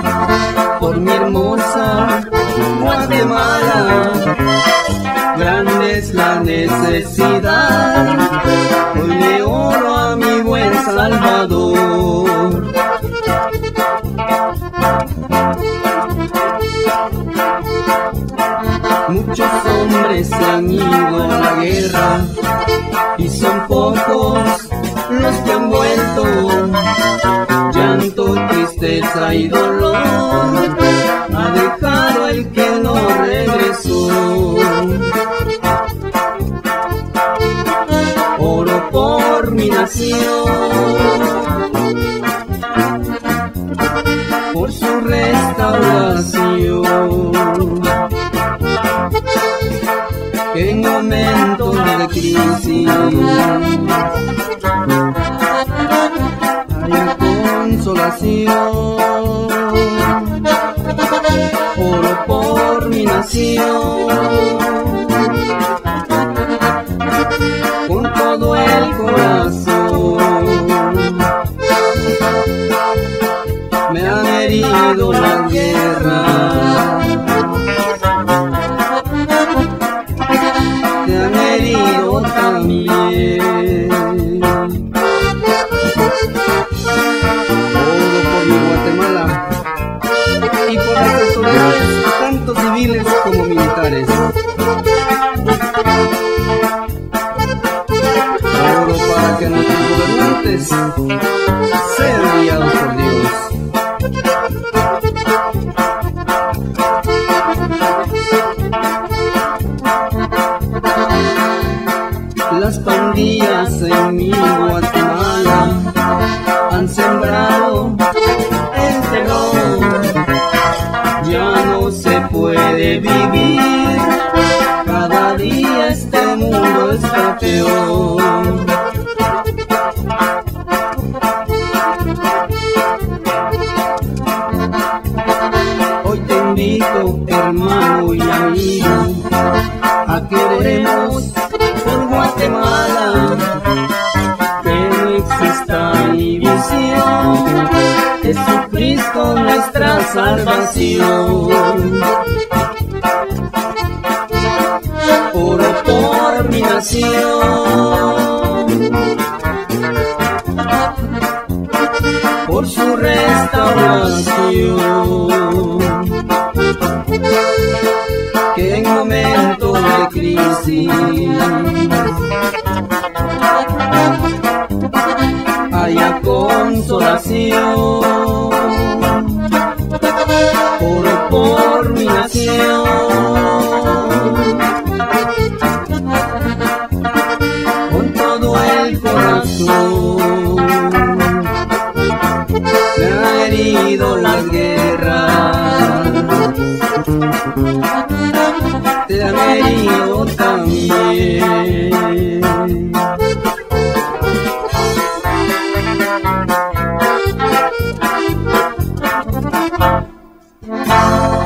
por mi hermosa Guatemala. Grande es la necesidad, hoy le oro a mi buen Salvador. Muchos hombres se han ido a la guerra y son pocos los que han vuelto. Llanto, tristeza y dolor ha dejado el que no regresó. Oro por mi nación, por su restauración. En momentos de crisis hay consolación. Oro por mi nación, con todo el corazón. Me han herido las guerras, te han herido también. Oro por mi Guatemala y por las autoridades, tanto civiles como militares. Oro para que nuestros gobernantes sean guiados por Dios. Las pandillas en mi Guatemala han sembrado el terror. Ya no se puede vivir, cada día este mundo está peor. Hoy te invito, hermano y amigo, a que oremos por Guatemala, que no exista división, Jesucristo nuestra salvación. Oro por mi nación, por su restauración, que en momentos de crisis haya consolación. Oro por mi nación, con todo el corazón. Me han herido las guerras, te han herido también.